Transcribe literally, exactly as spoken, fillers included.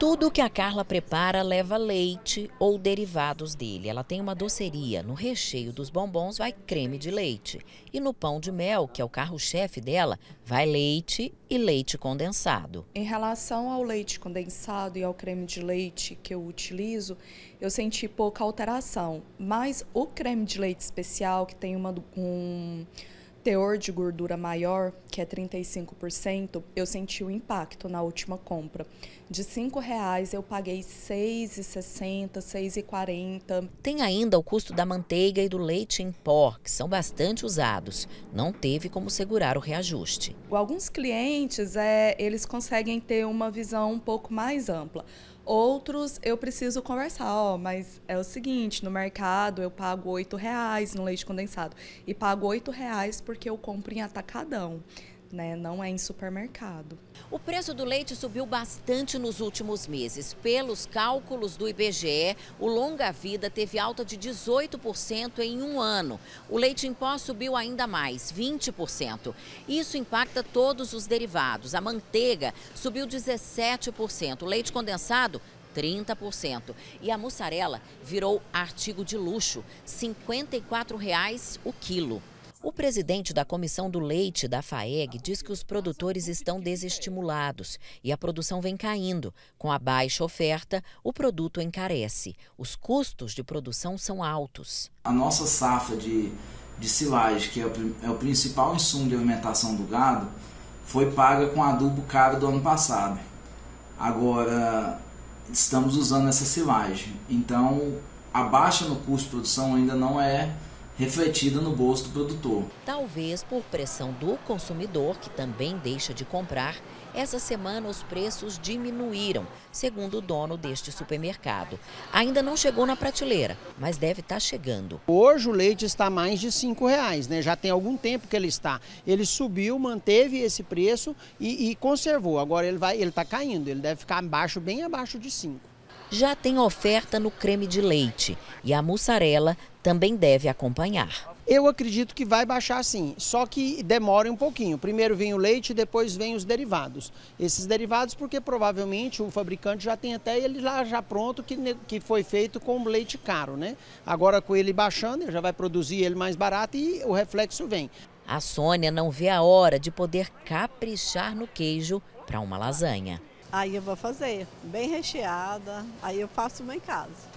Tudo que a Carla prepara leva leite ou derivados dele. Ela tem uma doceria. No recheio dos bombons vai creme de leite. E no pão de mel, que é o carro-chefe dela, vai leite e leite condensado. Em relação ao leite condensado e ao creme de leite que eu utilizo, eu senti pouca alteração. Mas o creme de leite especial, que tem uma, um teor de gordura maior, que é trinta e cinco por cento, eu senti o impacto na última compra. De cinco reais eu paguei seis reais e sessenta centavos, seis reais e quarenta centavos. Tem ainda o custo da manteiga e do leite em pó, que são bastante usados. Não teve como segurar o reajuste. Alguns clientes, é, eles conseguem ter uma visão um pouco mais ampla. Outros, eu preciso conversar, ó, mas é o seguinte, no mercado eu pago oito reais no leite condensado e pago oito reais porque eu compro em atacadão, né? Não é em supermercado. O preço do leite subiu bastante nos últimos meses. Pelos cálculos do I B G E, o longa-vida teve alta de dezoito por cento em um ano. O leite em pó subiu ainda mais, vinte por cento. Isso impacta todos os derivados. A manteiga subiu dezessete por cento, o leite condensado trinta por cento. E a mussarela virou artigo de luxo, cinquenta e quatro reais o quilo. O presidente da Comissão do Leite da FAEG diz que os produtores estão desestimulados e a produção vem caindo. Com a baixa oferta, o produto encarece. Os custos de produção são altos. A nossa safra de, de silagem, que é o, é o principal insumo de alimentação do gado, foi paga com adubo caro do ano passado. Agora, estamos usando essa silagem. Então, a baixa no custo de produção ainda não é refletida no bolso do produtor. Talvez por pressão do consumidor, que também deixa de comprar, essa semana os preços diminuíram, segundo o dono deste supermercado. Ainda não chegou na prateleira, mas deve estar chegando. Hoje o leite está mais de cinco reais, né? Já tem algum tempo que ele está. Ele subiu, manteve esse preço e, e conservou. Agora ele vai, ele está caindo, ele deve ficar abaixo, bem abaixo de cinco. Já tem oferta no creme de leite e a mussarela também deve acompanhar. Eu acredito que vai baixar sim, só que demora um pouquinho. Primeiro vem o leite, depois vem os derivados. Esses derivados porque provavelmente o fabricante já tem até ele lá já pronto, que, que foi feito com leite caro, né? Agora com ele baixando, ele já vai produzir ele mais barato e o reflexo vem. A Sônia não vê a hora de poder caprichar no queijo para uma lasanha. Aí eu vou fazer, bem recheada, aí eu faço uma em casa.